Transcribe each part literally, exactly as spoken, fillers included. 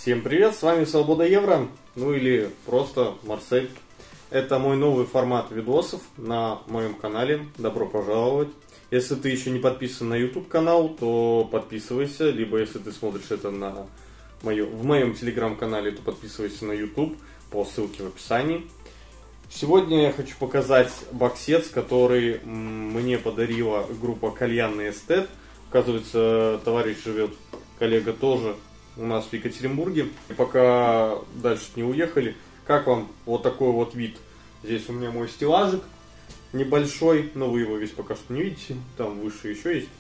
Всем привет, с вами Свобода Евро, ну или просто Марсель. Это мой новый формат видосов на моем канале, добро пожаловать. Если ты еще не подписан на YouTube канал, то подписывайся, либо если ты смотришь это на моё, в моем телеграм-канале, то подписывайся на YouTube по ссылке в описании. Сегодня я хочу показать боксец, который мне подарила группа Кальянный Эстет. Оказывается, товарищ живет, коллега тоже у нас в Екатеринбурге. И пока дальше не уехали, как вам вот такой вот вид? Здесь у меня мой стеллажик небольшой, но вы его весь пока что не видите. Там выше еще есть.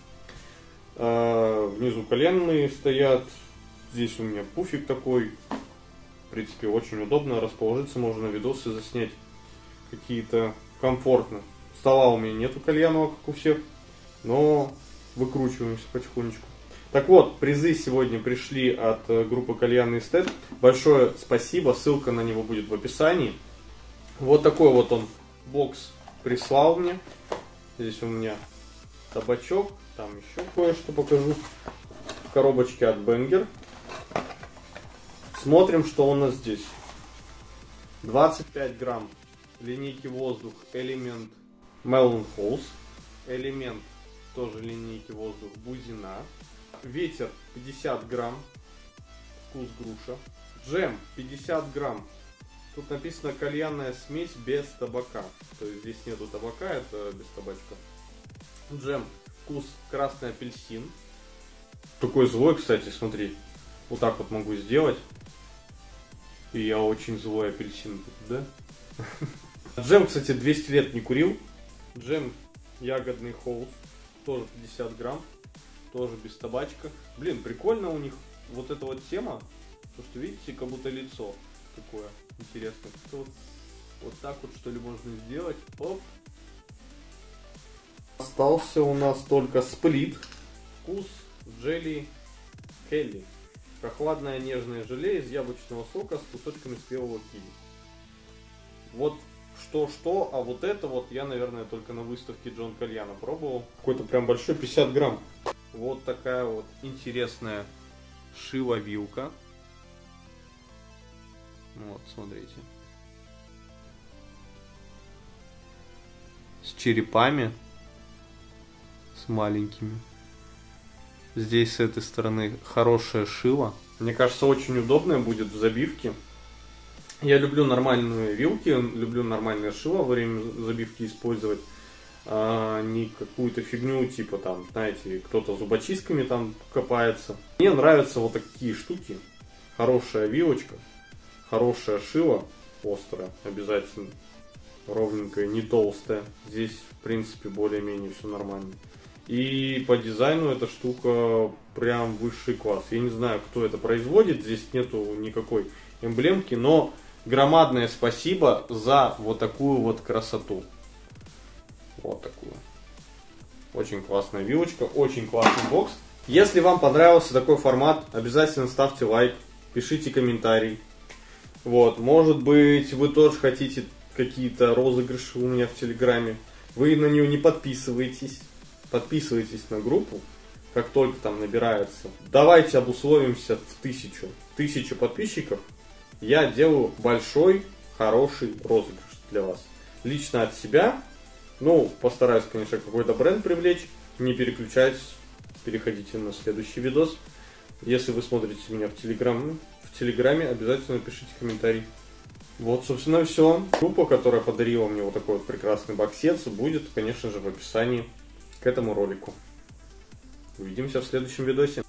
А, внизу коленные стоят. Здесь у меня пуфик такой. В принципе, очень удобно расположиться, можно видосы заснять какие-то комфортно. Стола у меня нету кальянного, как у всех, но выкручиваемся потихонечку. Так вот, призы сегодня пришли от группы Кальянный Эстет. Большое спасибо, ссылка на него будет в описании. Вот такой вот он бокс прислал мне. Здесь у меня табачок, там еще кое-что покажу. В коробочке от Бенгер. Смотрим, что у нас здесь. двадцать пять грамм линейки воздух Элемент Melon Halls. Элемент тоже линейки воздух Бузина. Ветер пятьдесят грамм, вкус груша. Джем пятьдесят грамм. Тут написано кальянная смесь без табака. То есть здесь нету табака, это без табачка. Джем, вкус красный апельсин. Такой злой, кстати, смотри. Вот так вот могу сделать. И я очень злой апельсин, да? Джем, кстати, двести лет не курил. Джем ягодный холст, тоже пятьдесят грамм. Тоже без табачка. Блин, прикольно у них вот эта вот тема. То, что видите, как будто лицо такое интересное. Вот, вот так вот что ли можно сделать. Оп. Остался у нас только сплит. Вкус джелли Келли. Прохладное нежное желе из яблочного сока с кусочками спелого киви. Вот что-что, а вот это вот я, наверное, только на выставке Джон Кальяно пробовал. Какой-то прям большой, пятьдесят грамм. Вот такая вот интересная шиловилка. Вот, смотрите. С черепами. С маленькими. Здесь с этой стороны хорошее шило. Мне кажется, очень удобное будет в забивке. Я люблю нормальные вилки, люблю нормальное шило во время забивки использовать. А не какую-то фигню, типа там, знаете, кто-то зубочистками там копается. Мне нравятся вот такие штуки. Хорошая вилочка, хорошее шило, острое обязательно, ровненькое, не толстое. Здесь, в принципе, более-менее все нормально. И по дизайну эта штука прям высший класс. Я не знаю, кто это производит, здесь нету никакой эмблемки, но громадное спасибо за вот такую вот красоту. Вот такую. Очень классная вилочка, очень классный бокс. Если вам понравился такой формат, обязательно ставьте лайк, пишите комментарий. Вот, может быть, вы тоже хотите какие-то розыгрыши у меня в Телеграме. Вы на нее не подписываетесь. Подписывайтесь на группу, как только там набирается. Давайте обусловимся в тысячу. Тысячу подписчиков. Я делаю большой, хороший розыгрыш для вас. Лично от себя. Ну, постараюсь, конечно, какой-то бренд привлечь. Не переключайтесь, переходите на следующий видос. Если вы смотрите меня в Телеграм, в Телеграме, обязательно пишите комментарий. Вот, собственно, все. Группа, которая подарила мне вот такой вот прекрасный боксец, будет, конечно же, в описании к этому ролику. Увидимся в следующем видосе.